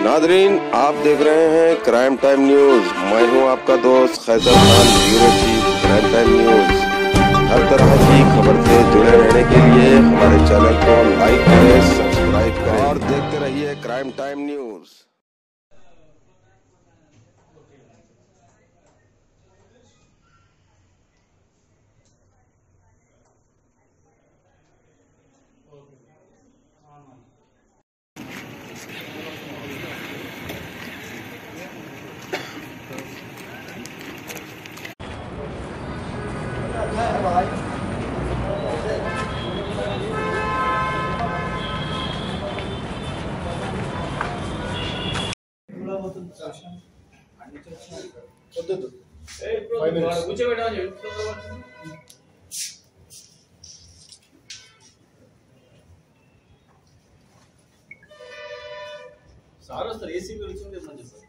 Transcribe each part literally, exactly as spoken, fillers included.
Nadreen, आप देख रहे हैं क्राइम टाइम न्यूज। मैं हूं आपका दोस्त Khaiser Khan, bureau chief Crime Time News. हर तरह की खबर से जुड़े रहने के लिए हमारे चैनल को लाइक करें, सब्सक्राइब करें और देखते रहिए क्राइम टाइम न्यूज। సార్ వస్తారు ఏసీ గురించి చెప్పమని చెప్పారు.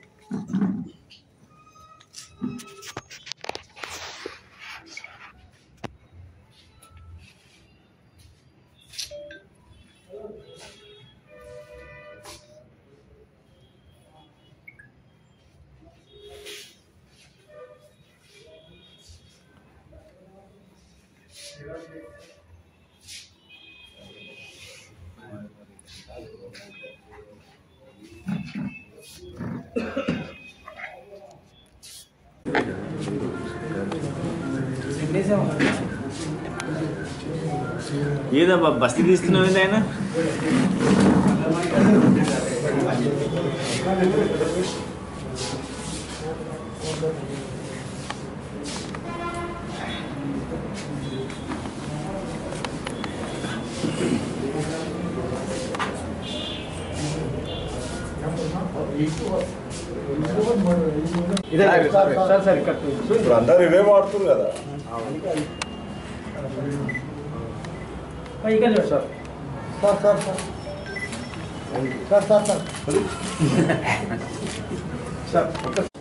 ఏదబ్బా బస్తి తీస్తున్నావు ఆయన ఇప్పుడు అందరు ఇవే వాడుతున్నారు కదా. Sir sir sir sir sir sir sir sir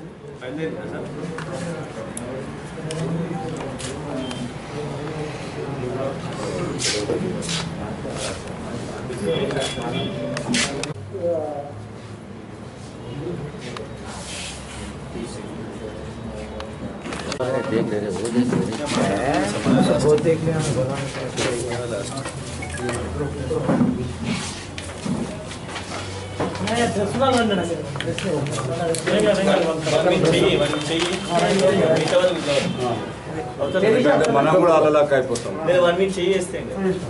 देख रहे वो देख रहे वो देख लिया మనం కూడా అలాగా అయిపోతాం. వన్ వీక్ చేస్తే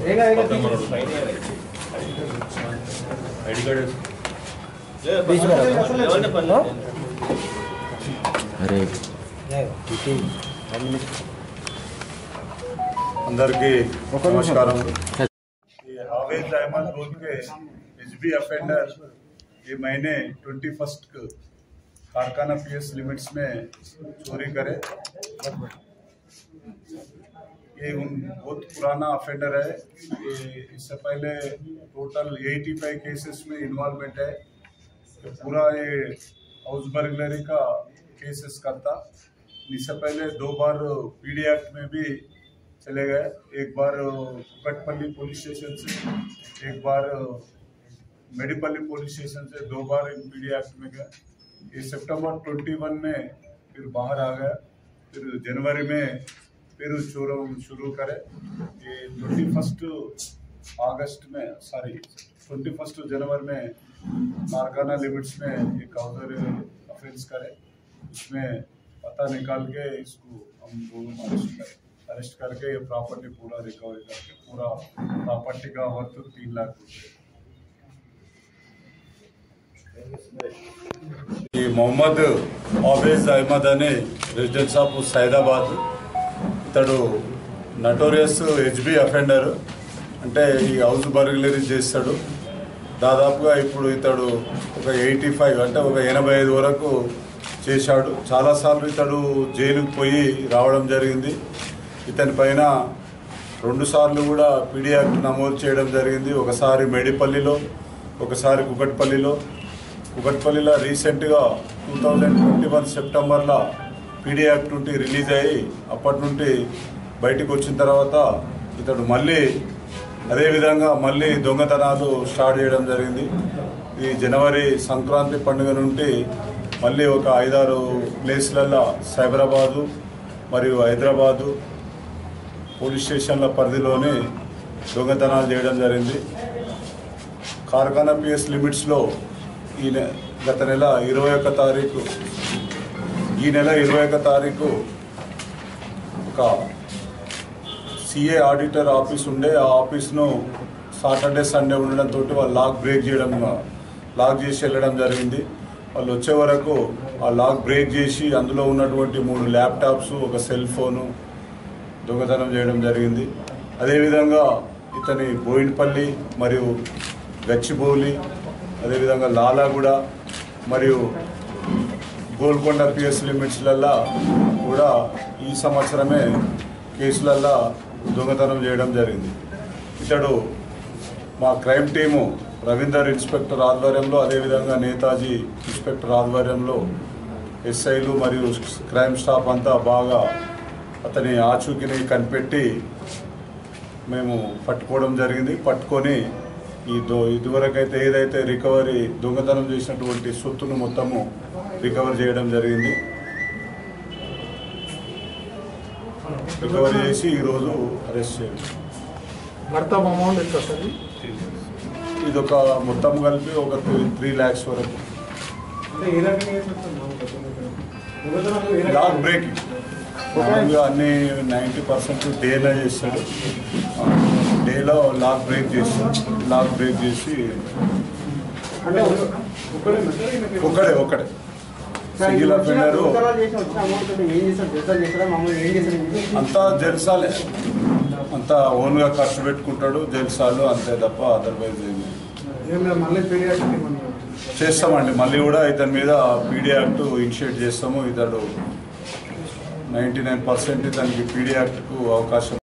अरे अंदर की नमस्कार। हावेज अहमद बोल के एचबी अफेंडर ये महीने ट्वेंटी फर्स्ट को कारखाना पीएस लिमिट्स में चोरी करे। ये उन बहुत पुराना अफेंडर है। ये इससे पहले टोटल पचासी केसेस में इन्वॉल्वमेंट है। तो पूरा ये हाउस बर्गलरी का केसेस करता। इससे पहले दो बार पीडी एक्ट में भी चले गए। एक बार कुकटपल्ली पुलिस स्टेशन से, एक बार मेडीपल्ली पुलिस स्टेशन से, दो बार इन पीडी एक्ट में गए। ये सितंबर इक्कीस में फिर बाहर आ गया। फिर जनवरी में फिर चोर शुरू करे। ये ट्वेंटी फर्स्ट अगस्त में सॉरी ट्वेंटी फर्स्ट जनवरी में कारखाना लिमिट्स में एक अवधर अफेंस करे। उसमें पता निकाल के इसको हम दोनों अरेस्ट करें। अरेस्ट करके ये प्रॉपर्टी पूरा रिकवरी करके पूरा प्रॉपर्टी का वर्थ तीन लाख रुपये। ये मोहम्मद हावेज अहमद अने रेजिडेंट ऑफ सैदाबाद इतడు నటోరియస్ హెచ్బి అఫెండర్ అంటే ఈ హౌస్ బర్గ్లరీ చేస్తాడు. దాదాపుగా ఇప్పుడు ఇతడు ఒక ఎయిటీ ఫైవ్ అంటే ఒక ఎనభై ఐదు వరకు చేశాడు. చాలాసార్లు ఇతడు జైలుకు పోయి రావడం జరిగింది. ఇతని పైన రెండుసార్లు కూడా పీడీ యాక్ట్ నమోదు చేయడం జరిగింది. ఒకసారి మేడిపల్లిలో, ఒకసారి కుకట్పల్లిలో. కుకట్పల్లిలో రీసెంట్గా టూ థౌజండ్ ట్వంటీ వన్ సెప్టెంబర్లో పీడీ యాక్ట్ నుండి రిలీజ్ అయ్యి అప్పటి నుండి బయటకు వచ్చిన తర్వాత ఇతడు మళ్ళీ అదేవిధంగా మళ్ళీ దొంగతనాలు స్టార్ట్ చేయడం జరిగింది. ఈ జనవరి సంక్రాంతి పండుగ నుండి మళ్ళీ ఒక ఐదారు ప్లేస్లలో సైబరాబాదు మరియు హైదరాబాదు పోలీస్ స్టేషన్ల పరిధిలోనే దొంగతనాలు చేయడం జరిగింది. కార్ఖానా పిఎస్ లిమిట్స్లో ఈ గత నెల ఇరవై ఒక్క తారీఖు ఈ నెల ఇరవై ఒక్క తారీఖు ఒక సిఏ ఆడిటర్ ఆఫీస్ ఉండే ఆ ఆఫీస్ను సాటర్డే సండే ఉండడంతో వాళ్ళు లాక్ బ్రేక్ చేయడం లాక్ చేసి వెళ్ళడం జరిగింది. వాళ్ళు వచ్చే వరకు ఆ లాక్ బ్రేక్ చేసి అందులో ఉన్నటువంటి మూడు ల్యాప్టాప్స్ ఒక సెల్ ఫోను దొంగతనం చేయడం జరిగింది. అదేవిధంగా ఇతని బోయినపల్లి మరియు గచ్చిబౌలి అదేవిధంగా లాలాగూడ మరియు గోల్కొండ పిఎస్ లిమిట్స్లల్లో కూడా ఈ సంవత్సరమే కేసులల్లో దొంగతనం చేయడం జరిగింది. ఇతడు మా క్రైమ్ టీము రవీందర్ ఇన్స్పెక్టర్ ఆధ్వర్యంలో అదేవిధంగా నేతాజీ ఇన్స్పెక్టర్ ఆధ్వర్యంలో ఎస్ఐలు మరియు క్రైమ్ స్టాఫ్ అంతా బాగా అతని ఆచూకీని కనిపెట్టి మేము పట్టుకోవడం జరిగింది. పట్టుకొని ఈ దో ఇదివరకైతే ఏదైతే రికవరీ దొంగతనం చేసినటువంటి సొత్తును మొత్తము రికవర్ చేయడం జరిగింది. రికవరీ చేసి ఈరోజు అరెస్ట్ చేయాలి. మొత్తం అమౌంట్ ఎంత సార్? ఇది ఒక మొత్తం కలిపి ఒక త్రీ ల్యాక్స్ వరకు. లాక్ బ్రేకింగ్ మామూలుగా అన్ని నైంటీ పర్సెంట్ డేలో చేస్తాడు. డేలో లాక్ బ్రేక్ చేసి లాక్ బ్రేక్ చేసి ఒక్కడే ఒక్కడే సింగిల్ అఫెండరు అంతా జల్సాలే, అంతా ఓన్గా ఖర్చు పెట్టుకుంటాడు జల్సాలు అంతే తప్ప అదర్వైజ్ చేస్తామండి. మళ్ళీ కూడా ఇతని మీద పీడీ యాక్ట్ ఇనిషియేట్ చేస్తాము. ఇతడు నైంటీ నైన్ పర్సెంట్ దానికి పీడీ యాక్ట్కు అవకాశం